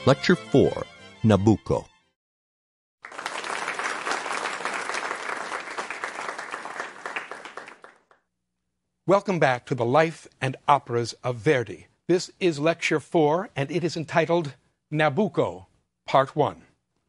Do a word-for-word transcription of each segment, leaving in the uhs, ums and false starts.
Lecture four, Nabucco. Welcome back to the Life and Operas of Verdi. This is Lecture four, and it is entitled Nabucco, Part one.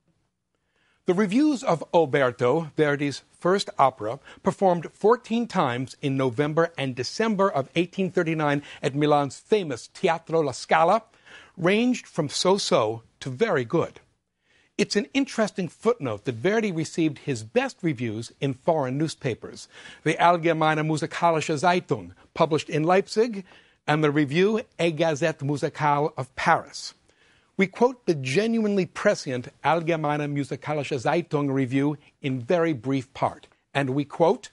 The reviews of Oberto, Verdi's first opera, performed fourteen times in November and December of eighteen thirty-nine at Milan's famous Teatro La Scala, ranged from so-so to very good. It's an interesting footnote that Verdi received his best reviews in foreign newspapers, the Allgemeine Musikalische Zeitung, published in Leipzig, and the Revue et Gazette Musicale of Paris. We quote the genuinely prescient Allgemeine Musikalische Zeitung review in very brief part, and we quote,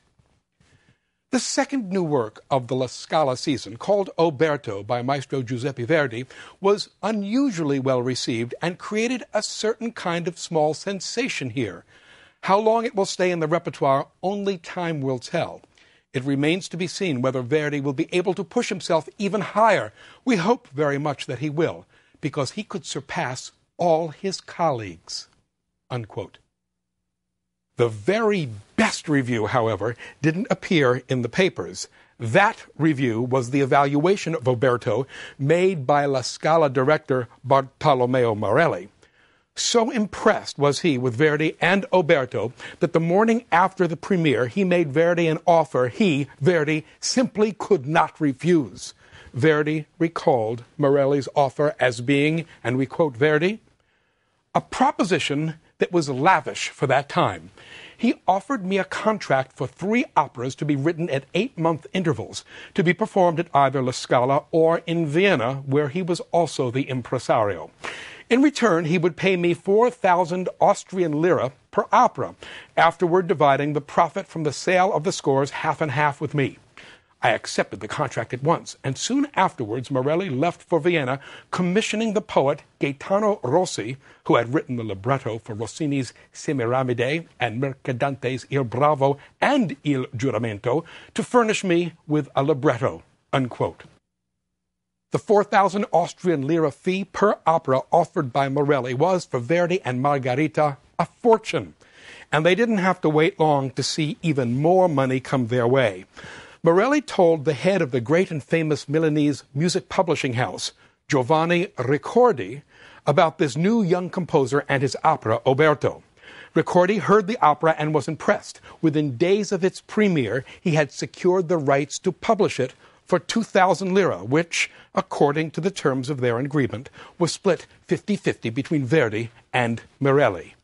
"The second new work of the La Scala season, called Oberto by Maestro Giuseppe Verdi, was unusually well received and created a certain kind of small sensation here. How long it will stay in the repertoire, only time will tell. It remains to be seen whether Verdi will be able to push himself even higher. We hope very much that he will, because he could surpass all his colleagues." Unquote. The very best review, however, didn't appear in the papers. That review was the evaluation of Oberto made by La Scala director Bartolomeo Morelli. So impressed was he with Verdi and Oberto that the morning after the premiere, he made Verdi an offer he, Verdi, simply could not refuse. Verdi recalled Morelli's offer as being, and we quote Verdi, "a proposition that was lavish for that time. He offered me a contract for three operas to be written at eight-month intervals, to be performed at either La Scala or in Vienna, where he was also the impresario. In return, he would pay me four thousand Austrian lira per opera, afterward dividing the profit from the sale of the scores half and half with me. I accepted the contract at once, and soon afterwards Morelli left for Vienna, commissioning the poet Gaetano Rossi, who had written the libretto for Rossini's Semiramide and Mercadante's Il Bravo and Il Giuramento, to furnish me with a libretto." Unquote. The four thousand Austrian lira fee per opera offered by Morelli was, for Verdi and Margherita, a fortune, and they didn't have to wait long to see even more money come their way. Morelli told the head of the great and famous Milanese music publishing house, Giovanni Ricordi, about this new young composer and his opera, Oberto. Ricordi heard the opera and was impressed. Within days of its premiere, he had secured the rights to publish it for two thousand lira, which, according to the terms of their agreement, was split fifty-fifty between Verdi and Morelli.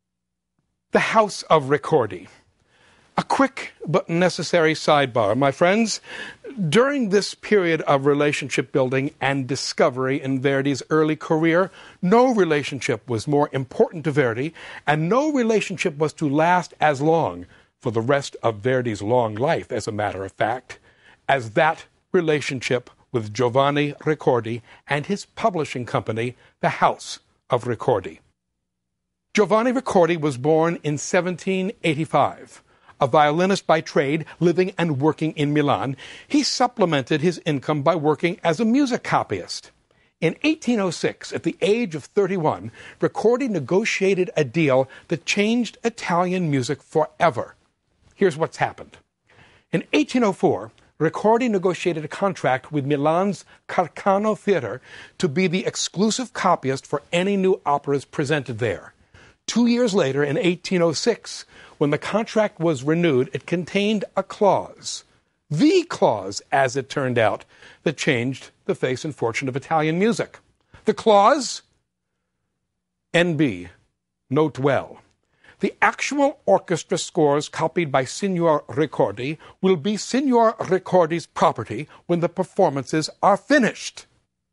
The House of Ricordi. A quick but necessary sidebar, my friends. During this period of relationship building and discovery in Verdi's early career, no relationship was more important to Verdi, and no relationship was to last as long, for the rest of Verdi's long life, as a matter of fact, as that relationship with Giovanni Ricordi and his publishing company, the House of Ricordi. Giovanni Ricordi was born in seventeen eighty-five. A violinist by trade, living and working in Milan, he supplemented his income by working as a music copyist. In eighteen oh six, at the age of thirty-one, Ricordi negotiated a deal that changed Italian music forever. Here's what's happened. In eighteen oh four, Ricordi negotiated a contract with Milan's Carcano Theatre to be the exclusive copyist for any new operas presented there. Two years later, in eighteen oh six, when the contract was renewed, it contained a clause, the clause, as it turned out, that changed the face and fortune of Italian music. The clause, N B, note well, the actual orchestra scores copied by Signor Ricordi will be Signor Ricordi's property when the performances are finished.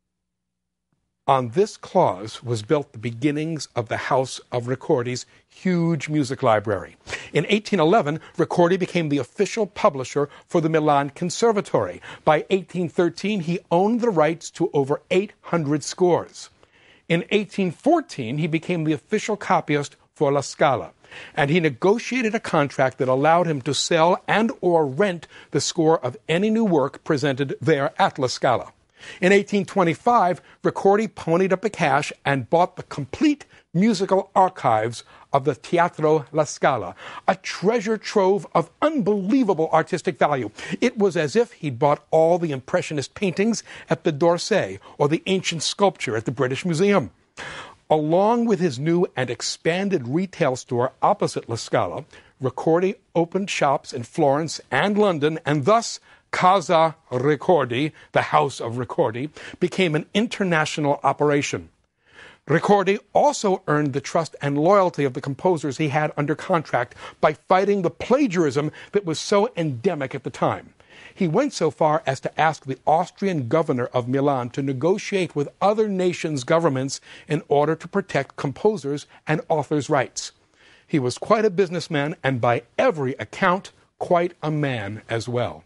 On this clause was built the beginnings of the House of Ricordi's huge music library. In eighteen eleven, Ricordi became the official publisher for the Milan Conservatory. By eighteen thirteen, he owned the rights to over eight hundred scores. In eighteen fourteen, he became the official copyist for La Scala, and he negotiated a contract that allowed him to sell and or rent the score of any new work presented there at La Scala. In eighteen twenty-five, Ricordi ponied up the cash and bought the complete musical archives of the Teatro La Scala, a treasure trove of unbelievable artistic value. It was as if he'd bought all the Impressionist paintings at the d'Orsay or the ancient sculpture at the British Museum. Along with his new and expanded retail store opposite La Scala, Ricordi opened shops in Florence and London, and thus Casa Ricordi, the House of Ricordi, became an international operation. Ricordi also earned the trust and loyalty of the composers he had under contract by fighting the plagiarism that was so endemic at the time. He went so far as to ask the Austrian governor of Milan to negotiate with other nations' governments in order to protect composers' and authors' rights. He was quite a businessman and, by every account, quite a man as well.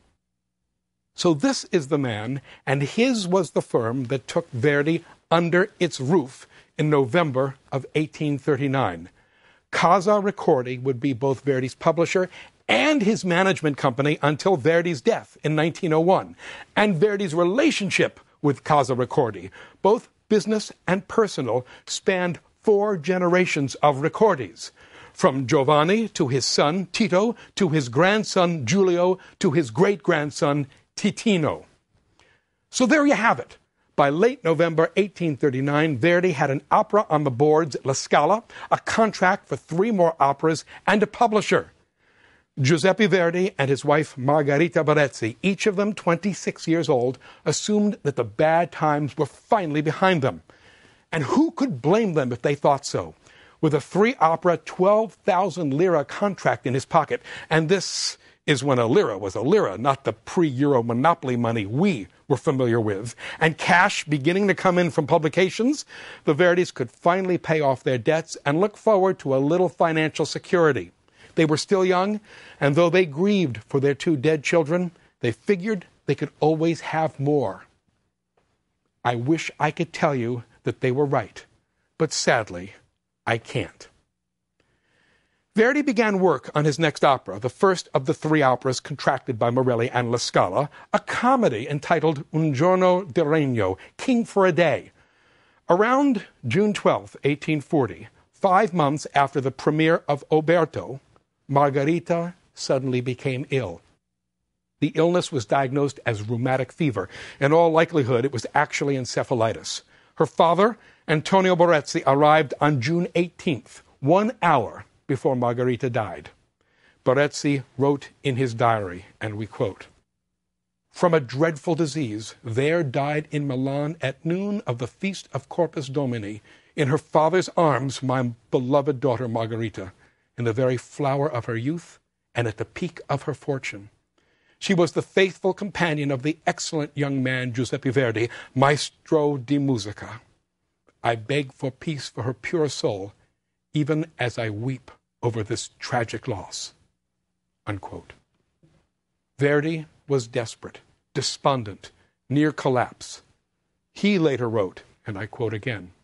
So this is the man, and his was the firm that took Verdi under its roof in November of eighteen thirty-nine. Casa Ricordi would be both Verdi's publisher and his management company until Verdi's death in nineteen oh one. And Verdi's relationship with Casa Ricordi, both business and personal, spanned four generations of Ricordis. From Giovanni to his son Tito, to his grandson Giulio, to his great-grandson Titino. So there you have it. By late November eighteen thirty-nine, Verdi had an opera on the boards at La Scala, a contract for three more operas, and a publisher. Giuseppe Verdi and his wife Margherita Barezzi, each of them twenty-six years old, assumed that the bad times were finally behind them. And who could blame them if they thought so? With a three-opera, twelve thousand lira contract in his pocket, and this is when a lira was a lira, not the pre-Euro monopoly money we were familiar with, and cash beginning to come in from publications, the Verdis could finally pay off their debts and look forward to a little financial security. They were still young, and though they grieved for their two dead children, they figured they could always have more. I wish I could tell you that they were right, but sadly, I can't. Verdi began work on his next opera, the first of the three operas contracted by Morelli and La Scala, a comedy entitled Un giorno di regno, King for a Day. Around June twelfth, eighteen forty, five months after the premiere of Oberto, Margherita suddenly became ill. The illness was diagnosed as rheumatic fever. In all likelihood, it was actually encephalitis. Her father, Antonio Barezzi, arrived on June eighteenth, one hour before Margherita died. Barezzi wrote in his diary, and we quote, "From a dreadful disease, there died in Milan at noon of the feast of Corpus Domini, in her father's arms, my beloved daughter Margherita, in the very flower of her youth and at the peak of her fortune. She was the faithful companion of the excellent young man Giuseppe Verdi, maestro di musica. I beg for peace for her pure soul, even as I weep over this tragic loss." Unquote. Verdi was desperate, despondent, near collapse. He later wrote, and I quote again,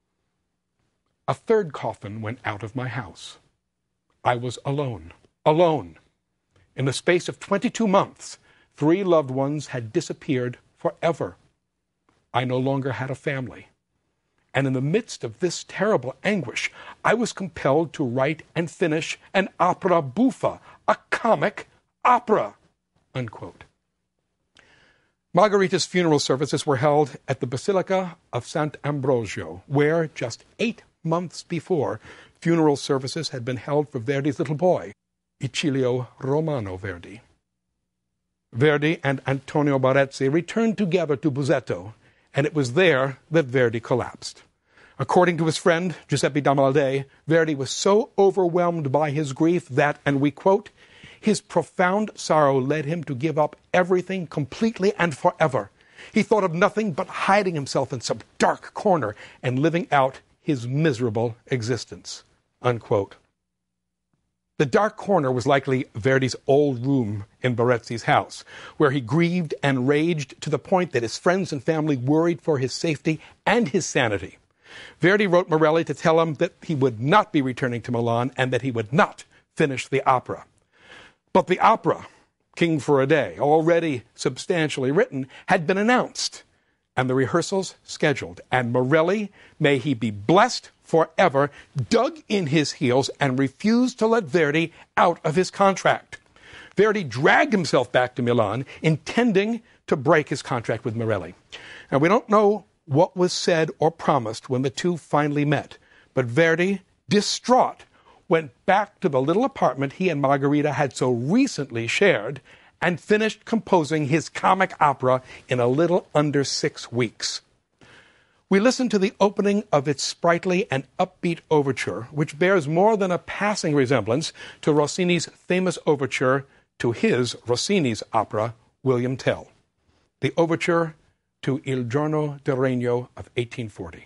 "A third coffin went out of my house. I was alone, alone. In the space of twenty-two months, three loved ones had disappeared forever. I no longer had a family. And in the midst of this terrible anguish, I was compelled to write and finish an opera buffa, a comic opera." Unquote. Margherita's funeral services were held at the Basilica of Sant'Ambrogio, where, just eight months before, funeral services had been held for Verdi's little boy, Icilio Romano Verdi. Verdi and Antonio Barezzi returned together to Busetto, and it was there that Verdi collapsed. According to his friend, Giuseppe Damalde, Verdi was so overwhelmed by his grief that, and we quote, "his profound sorrow led him to give up everything completely and forever. He thought of nothing but hiding himself in some dark corner and living out his miserable existence." Unquote. The dark corner was likely Verdi's old room in Barezzi's house, where he grieved and raged to the point that his friends and family worried for his safety and his sanity. Verdi wrote Morelli to tell him that he would not be returning to Milan and that he would not finish the opera. But the opera, King for a Day, already substantially written, had been announced. and the rehearsals scheduled. And Morelli, may he be blessed forever, dug in his heels and refused to let Verdi out of his contract. Verdi dragged himself back to Milan, intending to break his contract with Morelli. Now, we don't know what was said or promised when the two finally met, but Verdi, distraught, went back to the little apartment he and Margherita had so recently shared and finished composing his comic opera in a little under six weeks. We listen to the opening of its sprightly and upbeat overture, which bears more than a passing resemblance to Rossini's famous overture to his, Rossini's, opera, William Tell. The overture to Il Giorno del Regno of eighteen forty.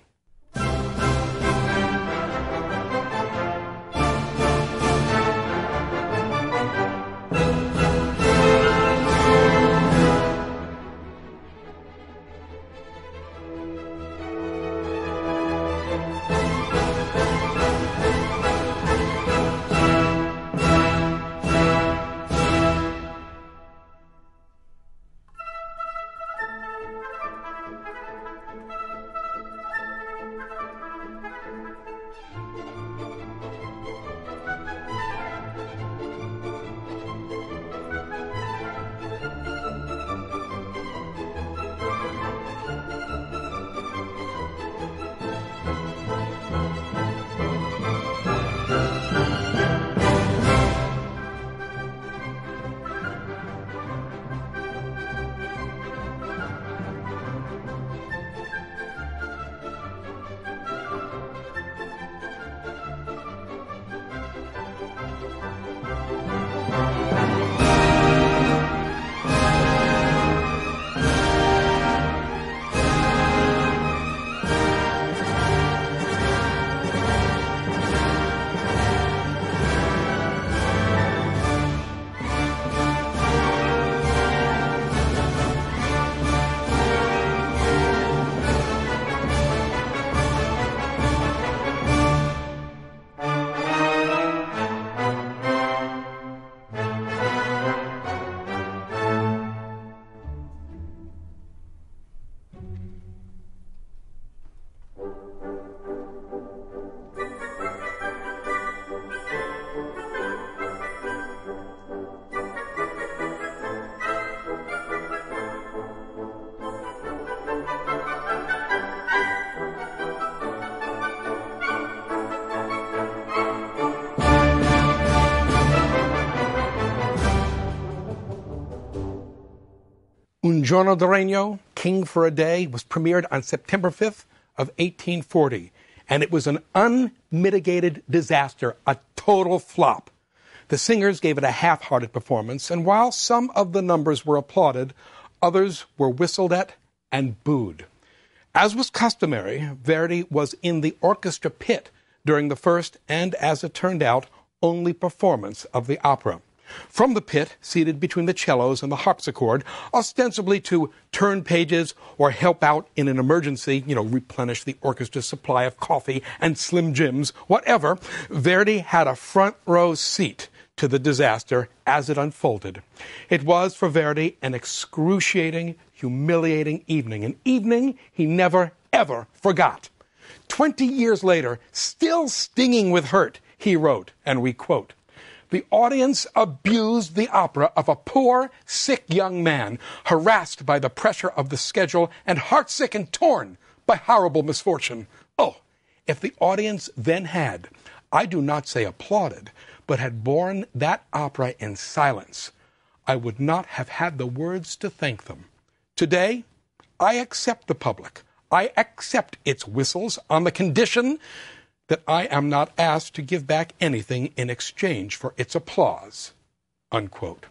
Un Giorno del Regno, King for a Day, was premiered on September fifth of eighteen forty, and it was an unmitigated disaster, a total flop. The singers gave it a half-hearted performance, and while some of the numbers were applauded, others were whistled at and booed. As was customary, Verdi was in the orchestra pit during the first and, as it turned out, only performance of the opera. From the pit, seated between the cellos and the harpsichord, ostensibly to turn pages or help out in an emergency, you know, replenish the orchestra's supply of coffee and Slim Jims, whatever, Verdi had a front row seat to the disaster as it unfolded. It was, for Verdi, an excruciating, humiliating evening, an evening he never, ever forgot. Twenty years later, still stinging with hurt, he wrote, and we quote, "The audience abused the opera of a poor, sick young man, harassed by the pressure of the schedule and heartsick and torn by horrible misfortune. Oh, if the audience then had, I do not say applauded, but had borne that opera in silence, I would not have had the words to thank them. Today, I accept the public. I accept its whistles on the condition that I am not asked to give back anything in exchange for its applause." Unquote.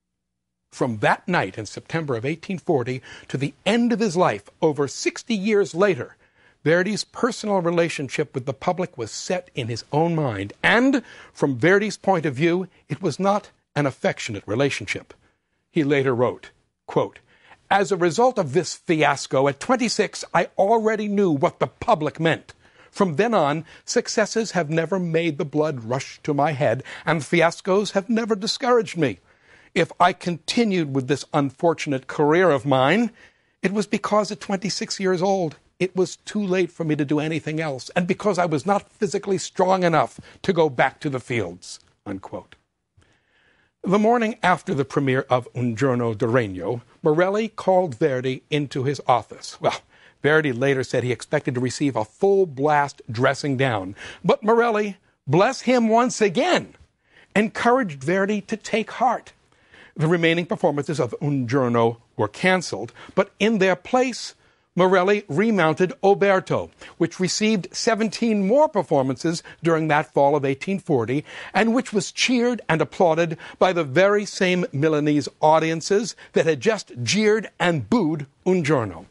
From that night in September of eighteen forty to the end of his life, over sixty years later, Verdi's personal relationship with the public was set in his own mind, and, from Verdi's point of view, it was not an affectionate relationship. He later wrote, quote, "As a result of this fiasco, at twenty-six, I already knew what the public meant. From then on, successes have never made the blood rush to my head, and fiascos have never discouraged me. If I continued with this unfortunate career of mine, It was because at twenty-six years old, it was too late for me to do anything else, and because I was not physically strong enough to go back to the fields." Unquote. The morning after the premiere of Un Giorno del Regno, Morelli called Verdi into his office. Well, Verdi later said he expected to receive a full-blast dressing down, but Morelli, bless him once again, encouraged Verdi to take heart. The remaining performances of Un Giorno were canceled, but in their place, Morelli remounted Oberto, which received seventeen more performances during that fall of eighteen forty, and which was cheered and applauded by the very same Milanese audiences that had just jeered and booed Un Giorno.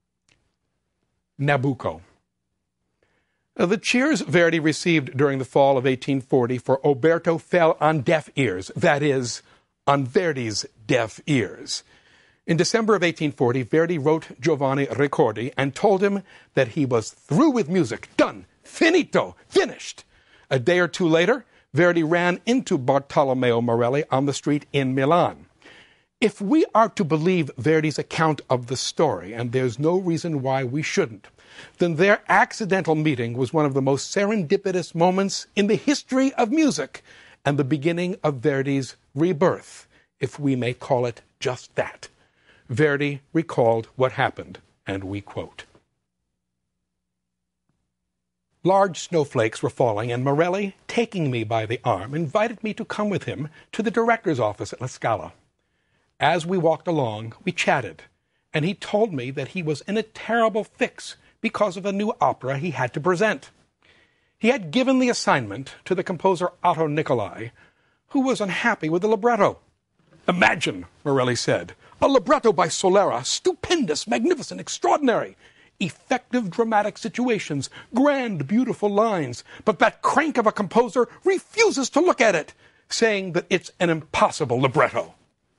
Nabucco. The cheers Verdi received during the fall of eighteen forty for Oberto fell on deaf ears, that is, on Verdi's deaf ears. In December of eighteen forty, Verdi wrote Giovanni Ricordi and told him that he was through with music, done, finito, finished. A day or two later, Verdi ran into Bartolomeo Morelli on the street in Milan. If we are to believe Verdi's account of the story, and there's no reason why we shouldn't, then their accidental meeting was one of the most serendipitous moments in the history of music and the beginning of Verdi's rebirth, if we may call it just that. Verdi recalled what happened, and we quote. Large snowflakes were falling, and Morelli, taking me by the arm, invited me to come with him to the director's office at La Scala. As we walked along, we chatted, and he told me that he was in a terrible fix because of a new opera he had to present. He had given the assignment to the composer Otto Nicolai, who was unhappy with the libretto. "Imagine," Morelli said, "a libretto by Solera, stupendous, magnificent, extraordinary. Effective dramatic situations, grand, beautiful lines. But that crank of a composer refuses to look at it, saying that it's an impossible libretto."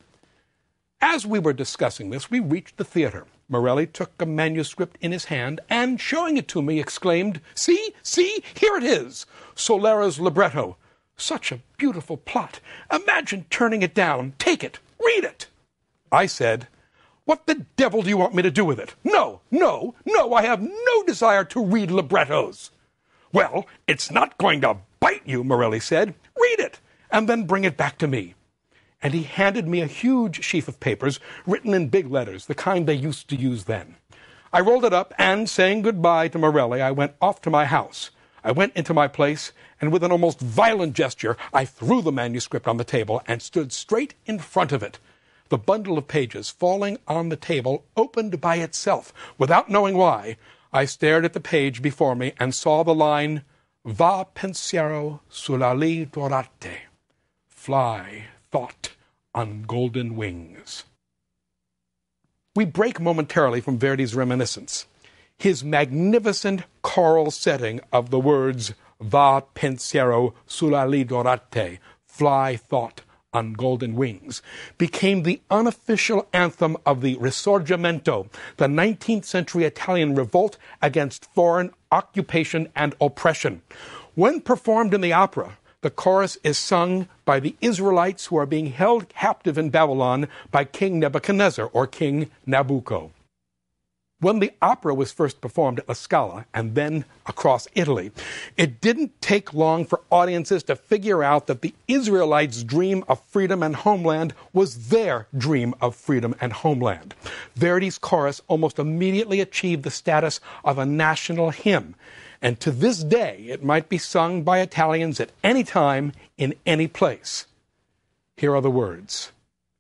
As we were discussing this, we reached the theater. Morelli took a manuscript in his hand and, showing it to me, exclaimed, "See, see, here it is, Solera's libretto. Such a beautiful plot. Imagine turning it down. Take it. Read it." I said, "What the devil do you want me to do with it? No, no, no, I have no desire to read librettos." "Well, it's not going to bite you," Morelli said. "Read it, and then bring it back to me." And he handed me a huge sheaf of papers written in big letters, the kind they used to use then. I rolled it up, and saying goodbye to Morelli, I went off to my house. I went into my place, and with an almost violent gesture, I threw the manuscript on the table and stood straight in front of it. The bundle of pages falling on the table opened by itself. Without knowing why, I stared at the page before me and saw the line, "Va pensiero sull'ali dorate." Fly, thought, on golden wings. We break momentarily from Verdi's reminiscence. His magnificent choral setting of the words "Va pensiero sull'ali dorate," fly, thought, on golden wings, became the unofficial anthem of the Risorgimento, the nineteenth century Italian revolt against foreign occupation and oppression. When performed in the opera, the chorus is sung by the Israelites who are being held captive in Babylon by King Nebuchadnezzar, or King Nabucco. When the opera was first performed at La Scala and then across Italy, it didn't take long for audiences to figure out that the Israelites' dream of freedom and homeland was their dream of freedom and homeland. Verdi's chorus almost immediately achieved the status of a national hymn, and to this day it might be sung by Italians at any time, in any place. Here are the words.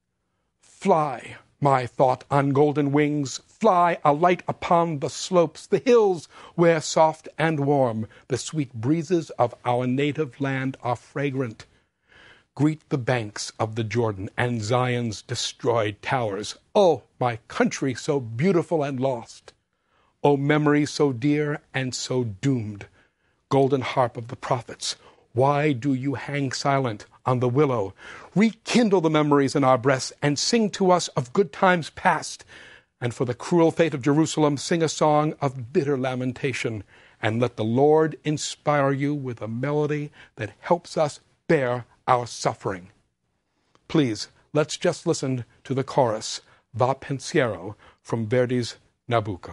"Fly, my thought, on golden wings, fly, alight upon the slopes, the hills, where soft and warm the sweet breezes of our native land are fragrant. Greet the banks of the Jordan and Zion's destroyed towers. Oh, my country so beautiful and lost! O memory so dear and so doomed! Golden harp of the prophets, why do you hang silent on the willow? Rekindle the memories in our breasts and sing to us of good times past. And for the cruel fate of Jerusalem, sing a song of bitter lamentation. And let the Lord inspire you with a melody that helps us bear our suffering." Please, let's just listen to the chorus. Va Pensiero from Verdi's Nabucco.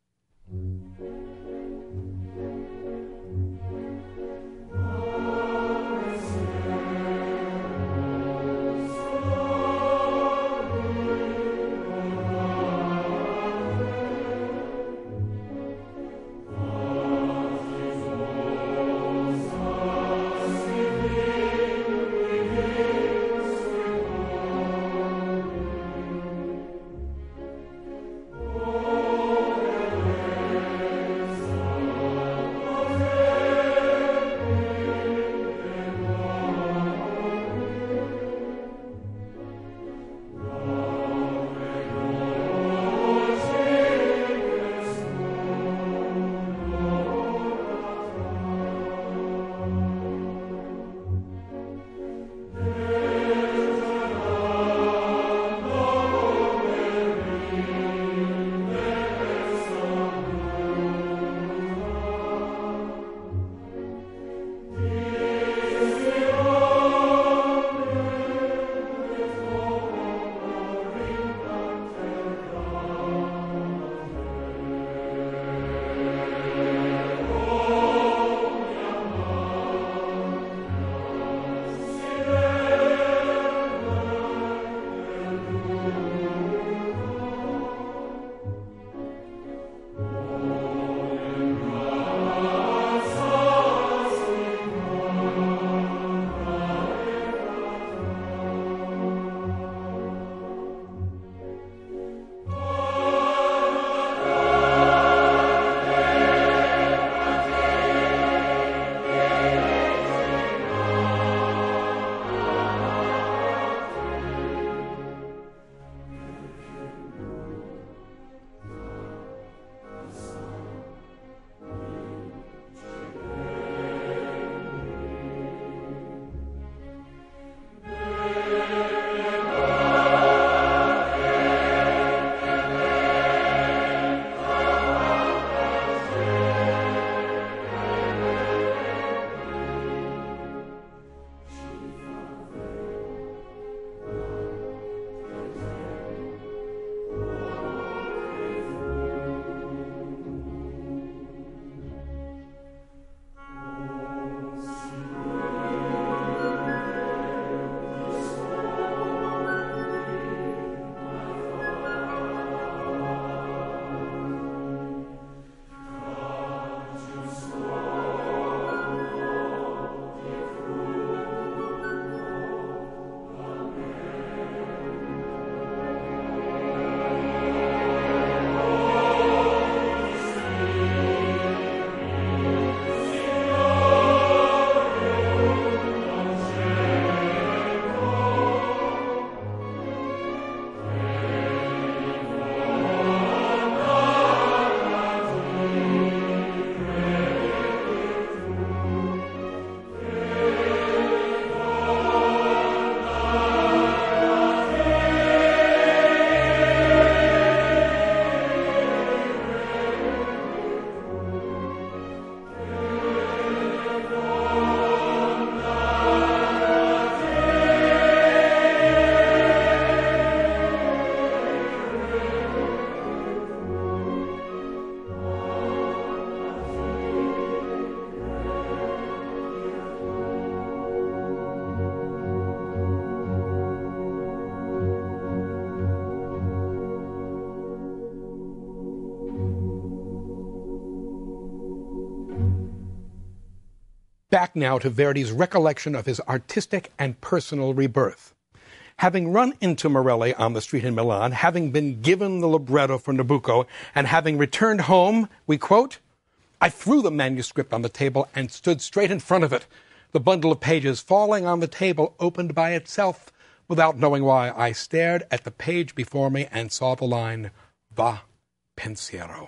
Back now to Verdi's recollection of his artistic and personal rebirth. Having run into Morelli on the street in Milan, having been given the libretto for Nabucco, and having returned home, we quote, "I threw the manuscript on the table and stood straight in front of it. The bundle of pages falling on the table opened by itself. Without knowing why, I stared at the page before me and saw the line, Va Pensiero.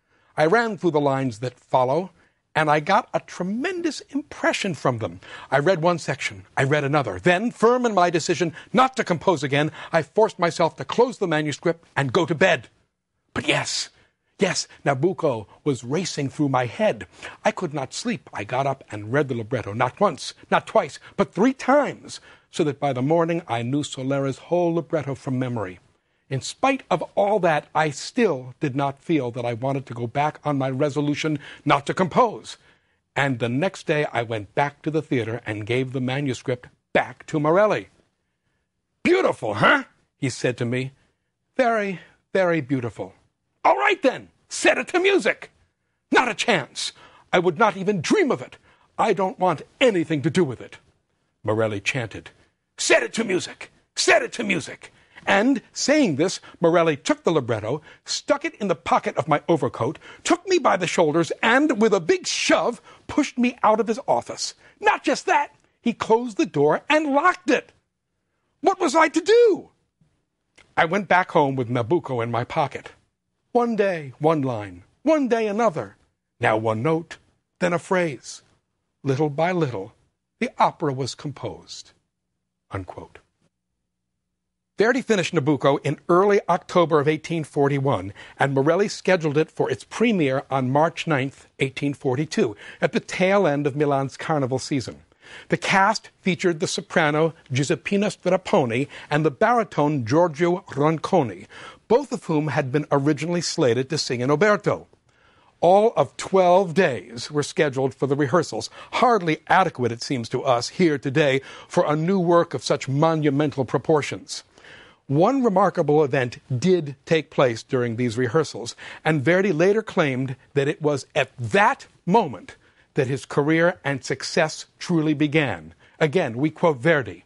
I ran through the lines that follow, and I got a tremendous impression from them. I read one section, I read another. Then, firm in my decision not to compose again, I forced myself to close the manuscript and go to bed. But yes, yes, Nabucco was racing through my head. I could not sleep. I got up and read the libretto, not once, not twice, but three times, so that by the morning I knew Solera's whole libretto from memory. In spite of all that, I still did not feel that I wanted to go back on my resolution not to compose. And the next day I went back to the theater and gave the manuscript back to Morelli. "Beautiful, huh?" he said to me. "Very, very beautiful." "All right then, set it to music." "Not a chance. I would not even dream of it. I don't want anything to do with it." Morelli chanted, "Set it to music! Set it to music!" And, saying this, Morelli took the libretto, stuck it in the pocket of my overcoat, took me by the shoulders, and, with a big shove, pushed me out of his office. Not just that, he closed the door and locked it. What was I to do? I went back home with Nabucco in my pocket. One day, one line. One day, another. Now one note, then a phrase. Little by little, the opera was composed. Unquote. Verdi finished Nabucco in early October of eighteen forty-one, and Morelli scheduled it for its premiere on March ninth, eighteen forty-two, at the tail end of Milan's carnival season. The cast featured the soprano Giuseppina Straponi and the baritone Giorgio Ronconi, both of whom had been originally slated to sing in Oberto. All of twelve days were scheduled for the rehearsals, hardly adequate, it seems to us, here today, for a new work of such monumental proportions. One remarkable event did take place during these rehearsals, and Verdi later claimed that it was at that moment that his career and success truly began. Again, we quote Verdi.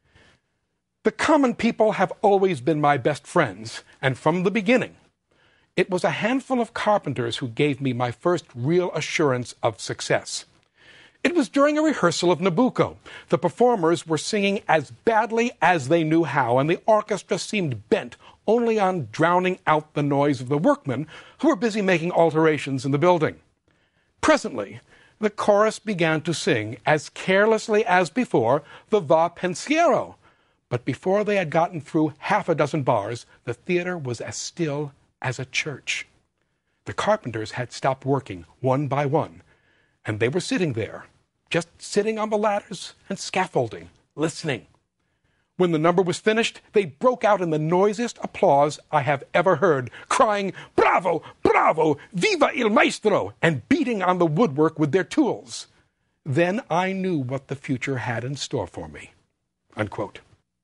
"The common people have always been my best friends, and from the beginning, it was a handful of carpenters who gave me my first real assurance of success. It was during a rehearsal of Nabucco. The performers were singing as badly as they knew how, and the orchestra seemed bent only on drowning out the noise of the workmen who were busy making alterations in the building. Presently, the chorus began to sing, as carelessly as before, the Va Pensiero. But before they had gotten through half a dozen bars, the theater was as still as a church. The carpenters had stopped working one by one, and they were sitting there, just sitting on the ladders and scaffolding, listening. When the number was finished, they broke out in the noisiest applause I have ever heard, crying, 'Bravo! Bravo! Viva il maestro!' and beating on the woodwork with their tools. Then I knew what the future had in store for me." Unquote.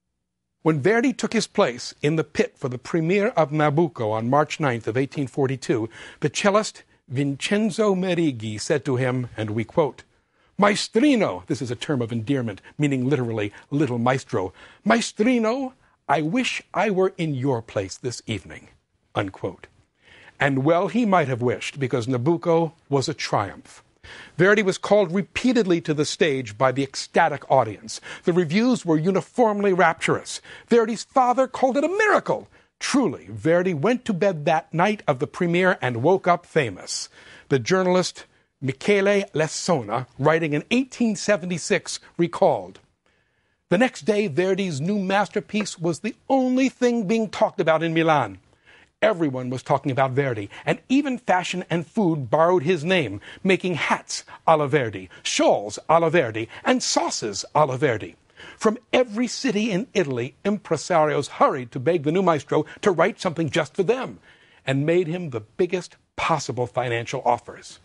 When Verdi took his place in the pit for the premiere of Nabucco on March ninth of eighteen forty-two, the cellist Vincenzo Merighi said to him, and we quote, "Maestrino," this is a term of endearment, meaning literally little maestro, "Maestrino, I wish I were in your place this evening." Unquote. And well he might have wished, because Nabucco was a triumph. Verdi was called repeatedly to the stage by the ecstatic audience. The reviews were uniformly rapturous. Verdi's father called it a miracle. Truly, Verdi went to bed that night of the premiere and woke up famous. The journalist Michele Lessona, writing in eighteen seventy-six, recalled, "The next day, Verdi's new masterpiece was the only thing being talked about in Milan. Everyone was talking about Verdi, and even fashion and food borrowed his name, making hats a la Verdi, shawls a la Verdi, and sauces a la Verdi. From every city in Italy, impresarios hurried to beg the new maestro to write something just for them, and made him the biggest possible financial offers."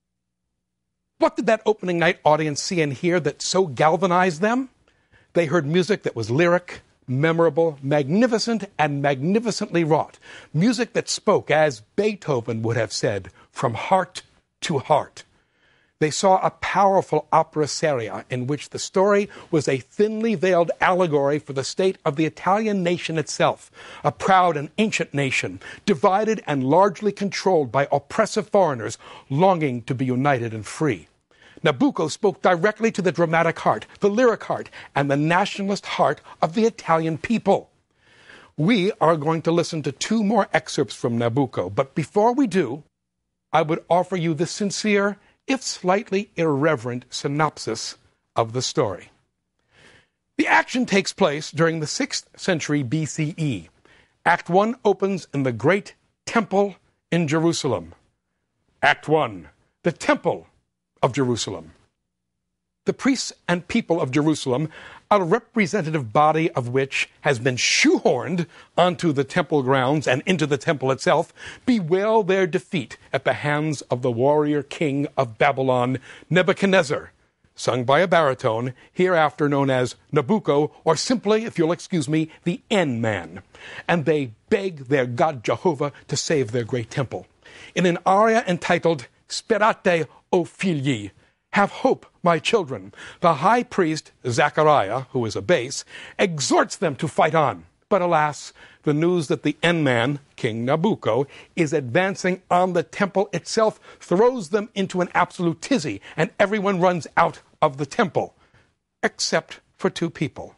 What did that opening night audience see and hear that so galvanized them? They heard music that was lyric, memorable, magnificent, and magnificently wrought. Music that spoke, as Beethoven would have said, from heart to heart. They saw a powerful opera seria in which the story was a thinly veiled allegory for the state of the Italian nation itself, a proud and ancient nation, divided and largely controlled by oppressive foreigners longing to be united and free. Nabucco spoke directly to the dramatic heart, the lyric heart, and the nationalist heart of the Italian people. We are going to listen to two more excerpts from Nabucco, but before we do, I would offer you the sincere, if slightly irreverent, synopsis of the story. The action takes place during the sixth century B C E. Act one opens in the great temple in Jerusalem. Act one, the temple of Jerusalem. The priests and people of Jerusalem, a representative body of which has been shoehorned onto the temple grounds and into the temple itself, bewail their defeat at the hands of the warrior king of Babylon, Nebuchadnezzar, sung by a baritone, hereafter known as Nabucco, or simply, if you'll excuse me, the N-Man. And they beg their God Jehovah to save their great temple. In an aria entitled Sperate, O Figli, have hope, my children, the high priest, Zechariah, who is a bass, exhorts them to fight on. But alas, the news that the N-Man, King Nabucco, is advancing on the temple itself throws them into an absolute tizzy, and everyone runs out of the temple, except for two people.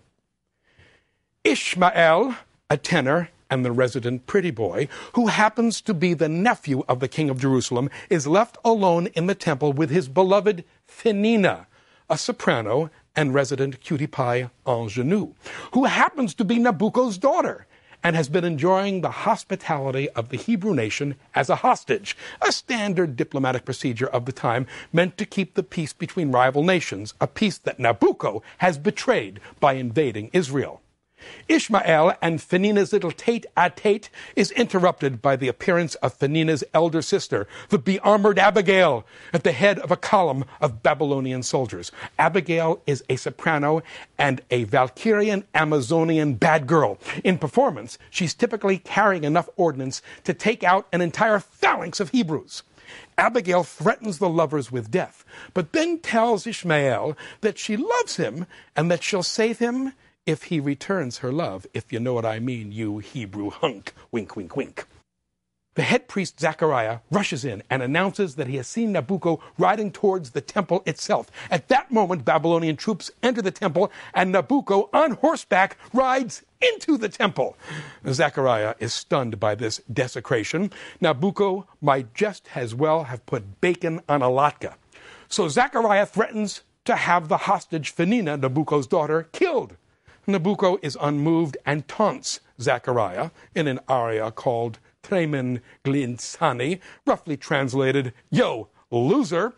Ishmael, a tenor and the resident pretty boy, who happens to be the nephew of the king of Jerusalem, is left alone in the temple with his beloved Phinina, a soprano and resident cutie pie ingenue, who happens to be Nabucco's daughter and has been enjoying the hospitality of the Hebrew nation as a hostage, a standard diplomatic procedure of the time meant to keep the peace between rival nations, a peace that Nabucco has betrayed by invading Israel. Ishmael and Phinina's little tete-a-tete is interrupted by the appearance of Phinina's elder sister, the be-armored Abigail, at the head of a column of Babylonian soldiers. Abigail is a soprano and a Valkyrian Amazonian bad girl. In performance, she's typically carrying enough ordnance to take out an entire phalanx of Hebrews. Abigail threatens the lovers with death, but then tells Ishmael that she loves him and that she'll save him if he returns her love, if you know what I mean, you Hebrew hunk. Wink, wink, wink. The head priest Zechariah rushes in and announces that he has seen Nabucco riding towards the temple itself. At that moment, Babylonian troops enter the temple, and Nabucco, on horseback, rides into the temple. Zechariah is stunned by this desecration. Nabucco might just as well have put bacon on a latke. So Zechariah threatens to have the hostage Phinina, Nabucco's daughter, killed. Nabucco is unmoved and taunts Zechariah in an aria called Tremen Glinsani, roughly translated, "Yo, loser."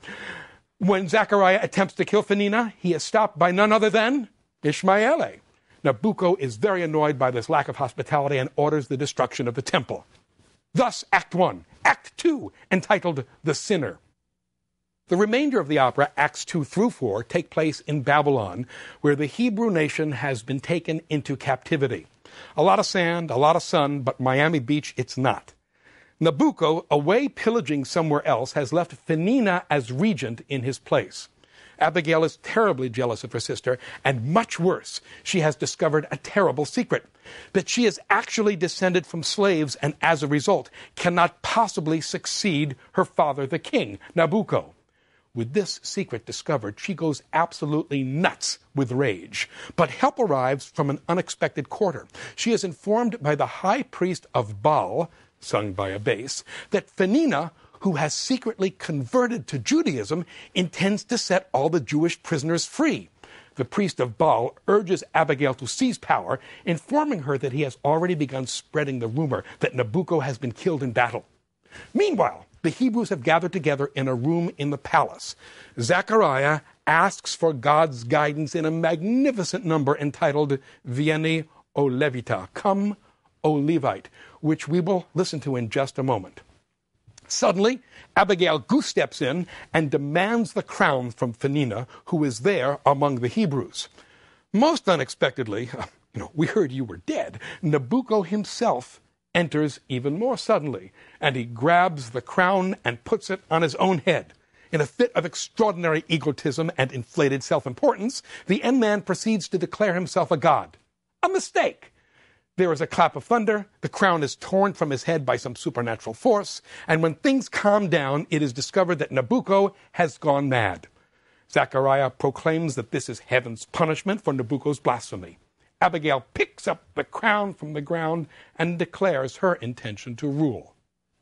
When Zechariah attempts to kill Phinina, he is stopped by none other than Ishmael. Nabucco is very annoyed by this lack of hospitality and orders the destruction of the temple. Thus, Act One. Act Two, entitled The Sinner. The remainder of the opera, Acts two through four, take place in Babylon, where the Hebrew nation has been taken into captivity. A lot of sand, a lot of sun, but Miami Beach it's not. Nabucco, away pillaging somewhere else, has left Phinina as regent in his place. Abigail is terribly jealous of her sister, and much worse, she has discovered a terrible secret, that she is actually descended from slaves and as a result cannot possibly succeed her father the king, Nabucco. With this secret discovered, she goes absolutely nuts with rage. But help arrives from an unexpected quarter. She is informed by the high priest of Baal, sung by a bass, that Phinina, who has secretly converted to Judaism, intends to set all the Jewish prisoners free. The priest of Baal urges Abigail to seize power, informing her that he has already begun spreading the rumor that Nabucco has been killed in battle. Meanwhile, the Hebrews have gathered together in a room in the palace. Zechariah asks for God's guidance in a magnificent number entitled Vieni, O Levita, Come, O Levite, which we will listen to in just a moment. Suddenly, Abigail goose steps in and demands the crown from Phinina, who is there among the Hebrews. Most unexpectedly, you know, we heard you were dead, Nabucco himself enters even more suddenly, and he grabs the crown and puts it on his own head. In a fit of extraordinary egotism and inflated self-importance, the N-Man proceeds to declare himself a god. A mistake. There is a clap of thunder, the crown is torn from his head by some supernatural force, and when things calm down, it is discovered that Nabucco has gone mad. Zechariah proclaims that this is heaven's punishment for Nabucco's blasphemy. Abigail picks up the crown from the ground and declares her intention to rule.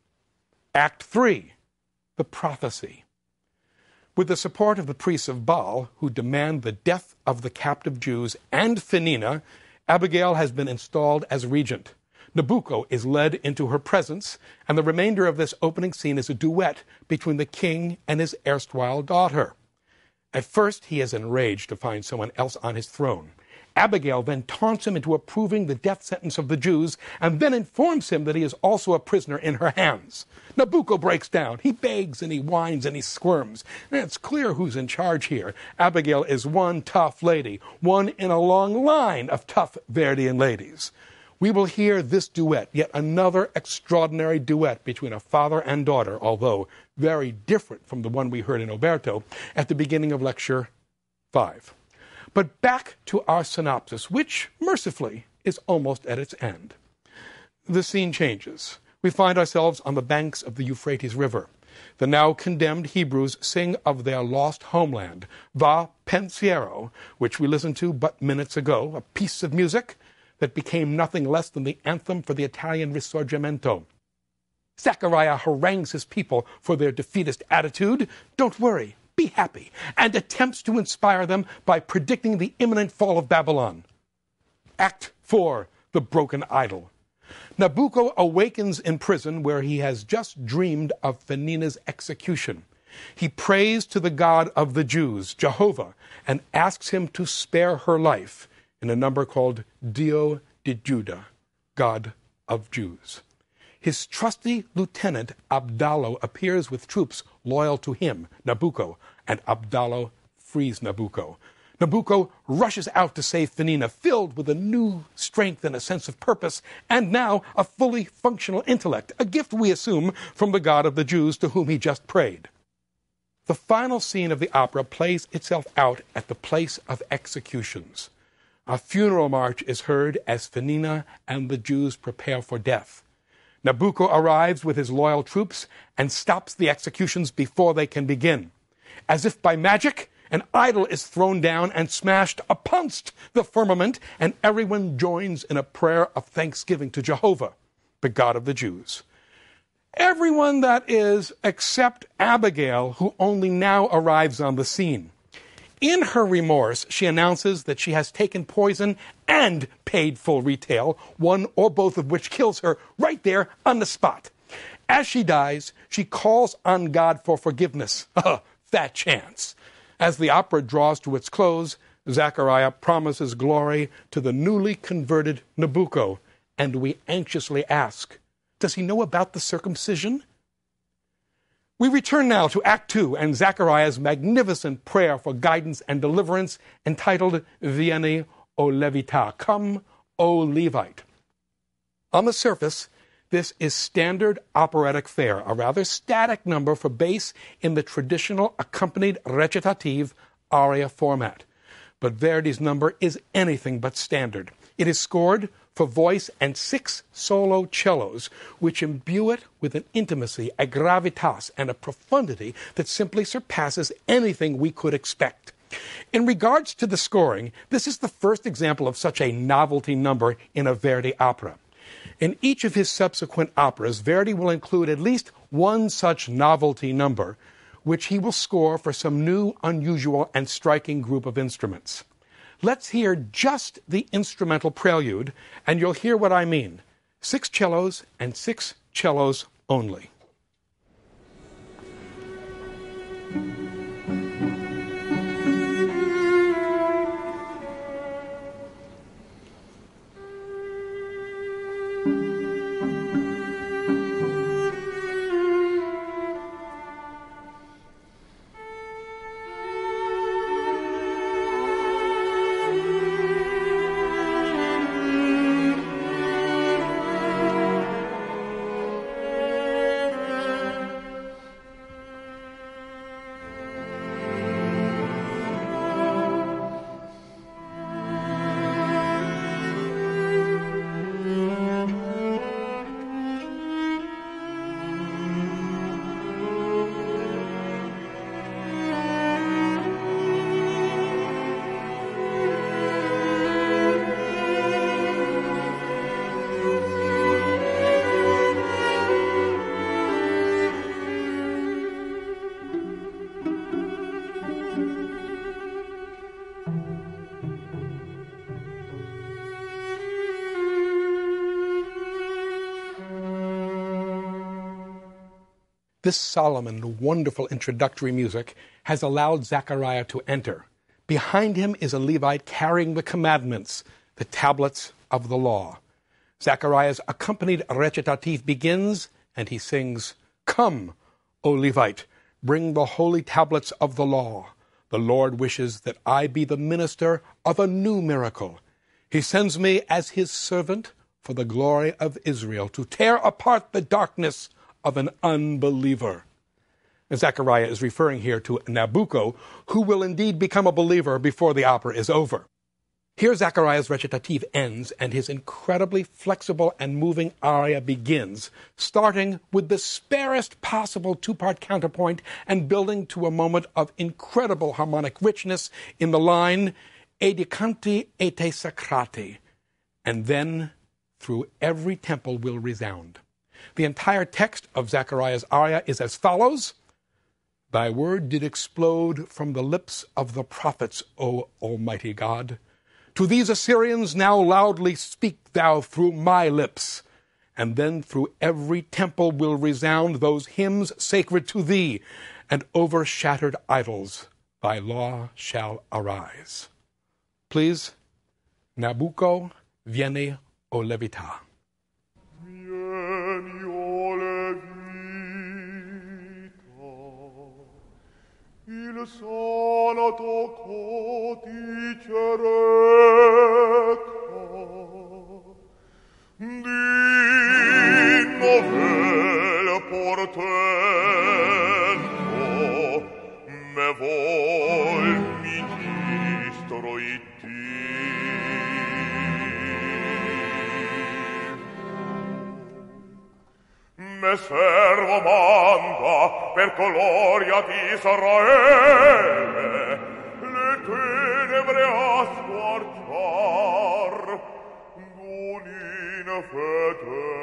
Act three, the prophecy. With the support of the priests of Baal, who demand the death of the captive Jews, and Phinina, Abigail has been installed as regent. Nabucco is led into her presence, and the remainder of this opening scene is a duet between the king and his erstwhile daughter. At first, he is enraged to find someone else on his throne. Abigail then taunts him into approving the death sentence of the Jews and then informs him that he is also a prisoner in her hands. Nabucco breaks down. He begs and he whines and he squirms. And it's clear who's in charge here. Abigail is one tough lady, one in a long line of tough Verdian ladies. We will hear this duet, yet another extraordinary duet between a father and daughter, although very different from the one we heard in Oberto, at the beginning of Lecture five. But back to our synopsis, which, mercifully, is almost at its end. The scene changes. We find ourselves on the banks of the Euphrates River. The now condemned Hebrews sing of their lost homeland, Va Pensiero, which we listened to but minutes ago, a piece of music that became nothing less than the anthem for the Italian Risorgimento. Zechariah harangues his people for their defeatist attitude. Don't worry. Be happy, and attempts to inspire them by predicting the imminent fall of Babylon. Act four, the broken idol. Nabucco awakens in prison where he has just dreamed of Fenina's execution. He prays to the God of the Jews, Jehovah, and asks him to spare her life in a number called Dio di Giuda, God of Jews. His trusty lieutenant, Abdallo, appears with troops loyal to him, Nabucco, and Abdallo frees Nabucco. Nabucco rushes out to save Fenina, filled with a new strength and a sense of purpose, and now a fully functional intellect, a gift, we assume, from the God of the Jews to whom he just prayed. The final scene of the opera plays itself out at the place of executions. A funeral march is heard as Fenina and the Jews prepare for death. Nabucco arrives with his loyal troops and stops the executions before they can begin. As if by magic, an idol is thrown down and smashed against the firmament, and everyone joins in a prayer of thanksgiving to Jehovah, the God of the Jews. Everyone, that is, except Abigail, who only now arrives on the scene. In her remorse, she announces that she has taken poison and paid full retail, one or both of which kills her right there on the spot. As she dies, she calls on God for forgiveness. Oh, fat chance. As the opera draws to its close, Zechariah promises glory to the newly converted Nabucco, and we anxiously ask, does he know about the circumcision? We return now to Act Two and Zechariah's magnificent prayer for guidance and deliverance, entitled Vieni, O Levita, Come, O Levite. On the surface, this is standard operatic fare, a rather static number for bass in the traditional accompanied recitative aria format. But Verdi's number is anything but standard. It is scored for voice and six solo cellos, which imbue it with an intimacy, a gravitas, and a profundity that simply surpasses anything we could expect. In regards to the scoring, this is the first example of such a novelty number in a Verdi opera. In each of his subsequent operas, Verdi will include at least one such novelty number, which he will score for some new, unusual, and striking group of instruments. Let's hear just the instrumental prelude, and you'll hear what I mean. Six cellos and six cellos only. This solemn and wonderful introductory music has allowed Zechariah to enter. Behind him is a Levite carrying the commandments, the tablets of the law. Zechariah's accompanied recitative begins, and he sings, "Come, O Levite, bring the holy tablets of the law. The Lord wishes that I be the minister of a new miracle. He sends me as his servant for the glory of Israel, to tear apart the darkness of an unbeliever." And Zechariah is referring here to Nabucco, who will indeed become a believer before the opera is over. Here Zechariah's recitative ends, and his incredibly flexible and moving aria begins, starting with the sparest possible two-part counterpoint and building to a moment of incredible harmonic richness in the line, "Edicanti ete sacrati," and then, "Through every temple will resound." The entire text of Zechariah's aria is as follows: "Thy word did explode from the lips of the prophets, O Almighty God. To these Assyrians now loudly speak thou through my lips. And then through every temple will resound those hymns sacred to thee, and over shattered idols thy law shall arise." Please, Nabucco, vieni o levita. Vieni o levita, il sanato codice reca, di novel portento, me vol ministro me servo manda per gloria di Israele le tenebre a squarciar d'un infedele.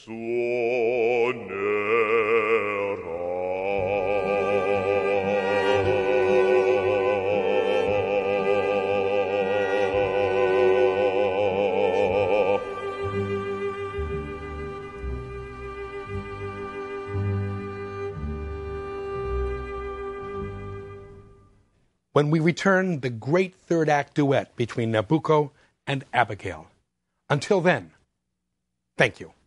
Suonerà. when we return the great third act duet between Nabucco and Abigail. Until then, thank you.